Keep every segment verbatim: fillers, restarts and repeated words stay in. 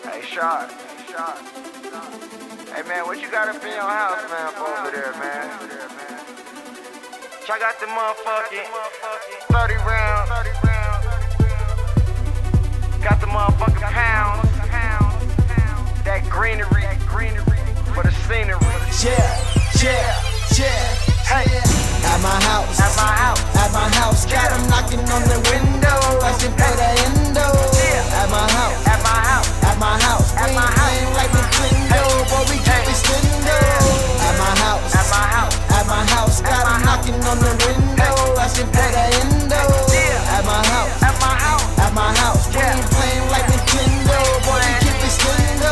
Hey, Shot. Hey, Shot. Hey, man, what you got up in your house, man, for over there, man? I got the motherfucking thirty rounds. Got the motherfucking pounds. That greenery for the scenery. Yeah, yeah, yeah. Hey. At my house, At my house, at my house, got them knocking on the window, asking for the endo. At my house, at my house, at my house, At we my ain't house. playing like Nintendo, boy, we keep it stendo. At my house, at my house, at my house, got them knocking on the window, asking for the endo. At my house, at my house. at my house, we ain't playing like Nintendo, boy, we keep it stendo.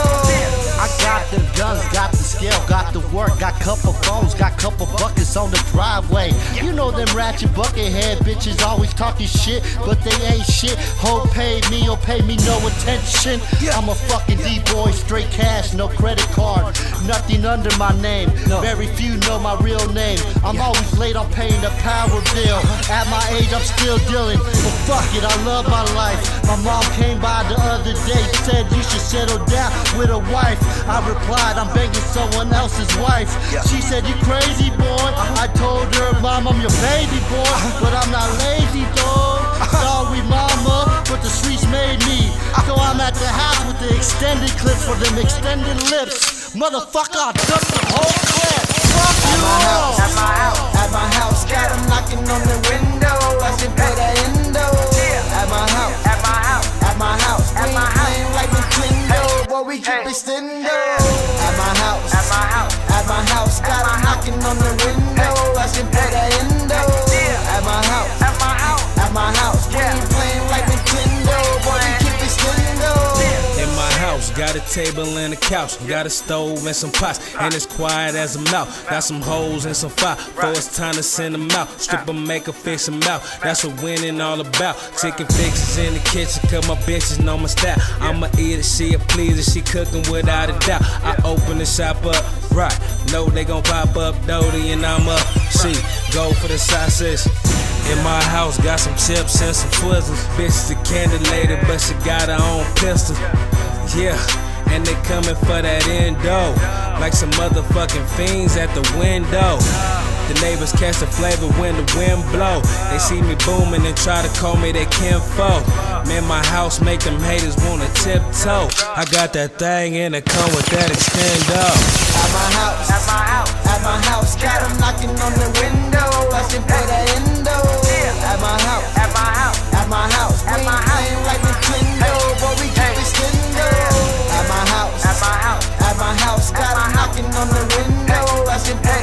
I got the guns, got the skill, got the work, got couple phones, got couple buckets on the driveway. You know them ratchet bucket head bitches always talking shit, but they ain't shit. Ho paid me or pay me no attention. I'm a fucking D-boy, straight cash, no credit card, nothing under my name. Very few know my real name. I'm always late on paying the power bill. At my age, I'm still dealing, but fuck it, I love my life. My mom came by the other day, said you should settle down with a wife. I replied, I'm banging someone else's wife. She said, you crazy, boy. I told her, Mom, I'm your baby, boy, but I'm not lazy, dog. Sorry, mama, but the streets made me. So I'm at the house with the extended clips for them extended lips. Motherfucker, I took the whole clip. Fuck you all. At my house, At my house, got them knocking on the window, asking for the endo. At my house, at my house, at my house, we At ain't my house. playing like Nintendo, boy, we keep Hey. it stendo. At my house, at my house, at my house, got them knocking on the window, asking for the endo. At my house, at my house. at my house, we Yeah. ain't playing like Nintendo, boy, we keep it stendo. In my house, got a table and a couch, got a stove and some pots, and it's quiet as a mouse. Got some hoes and some fire, for it's time to send them out. Strip 'em, make 'em fix 'em out. That's what winning all about. Chicken fixes in the kitchen, cause my bitches know my style. I'ma eat it, she a pleaser, she cooking without a doubt. I open the shop up, right? Know they gon' pop up, Dodie, and I'm up. She go for the sausage. In my house, got some chips and some Twizzlers. Bitch, a candy lady, but she got her own pistol. Yeah, and they coming for that endo, like some motherfucking fiends at the window. The neighbors catch the flavor when the wind blow. They see me booming and try to call me their kinfolk. Man, my house make them haters wanna tiptoe. I got that thing and it come with that extendo. At my house, At my house, at my house, got them knocking on the window, asking for the endo. At my house, at my house, at my house, we At my ain't house. playing like Nintendo, boy, we keep it stendo. At my house, at my house, at my house, got them knocking on the window, asking for